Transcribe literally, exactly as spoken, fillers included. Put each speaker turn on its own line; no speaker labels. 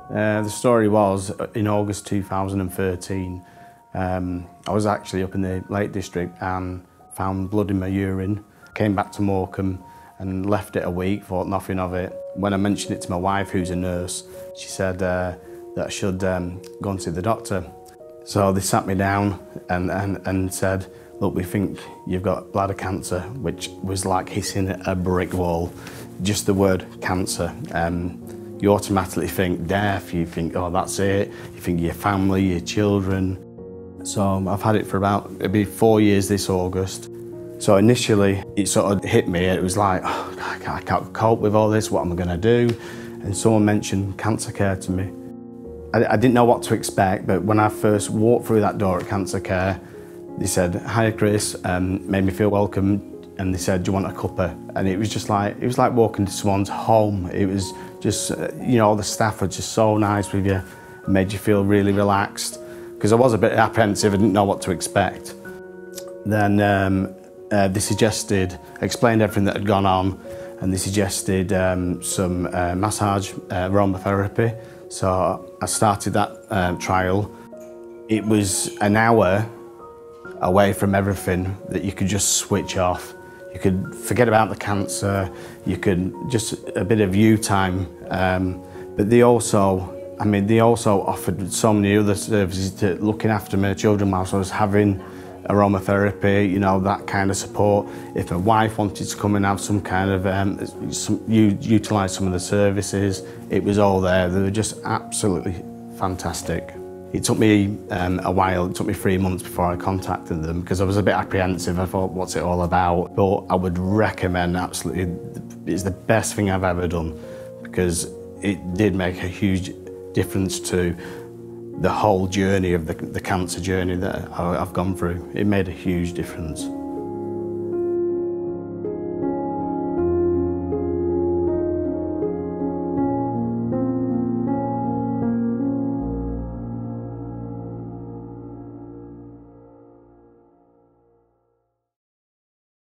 Uh, the story was, in August two thousand thirteen, um, I was actually up in the Lake District and found blood in my urine. Came back to Morecambe and left it a week, thought nothing of it. When I mentioned it to my wife, who's a nurse, she said uh, that I should um, go and see the doctor. So they sat me down and, and, and said, look, we think you've got bladder cancer, which was like hitting a brick wall. Just the word cancer. Um, you automatically think death, you think, oh, that's it. You think your family, your children. So I've had it for about, it'll be four years this August. So initially, it sort of hit me. It was like, oh, I can't, I can't cope with all this, what am I gonna do? And someone mentioned cancer care to me. I, I didn't know what to expect, but when I first walked through that door at cancer care, they said, hi Chris, um, made me feel welcome. And they said, do you want a cuppa? And it was just like, it was like walking to someone's home. It was just, uh, you know, all the staff were just so nice with you, made you feel really relaxed. Because I was a bit apprehensive, I didn't know what to expect. Then um, uh, they suggested, explained everything that had gone on, and they suggested um, some uh, massage, uh, aromatherapy. So I started that uh, trial. It was an hour away from everything that you could just switch off. You could forget about the cancer, you could just a bit of you time. Um, but they also, I mean, they also offered so many other services to looking after my children whilst I was having aromatherapy, you know, that kind of support. If my wife wanted to come and have some kind of, um, some, utilise some of the services, it was all there. They were just absolutely fantastic. It took me um, a while, it took me three months before I contacted them because I was a bit apprehensive. I thought, what's it all about? But I would recommend absolutely, it's the best thing I've ever done because it did make a huge difference to the whole journey of the, the cancer journey that I, I've gone through. It made a huge difference.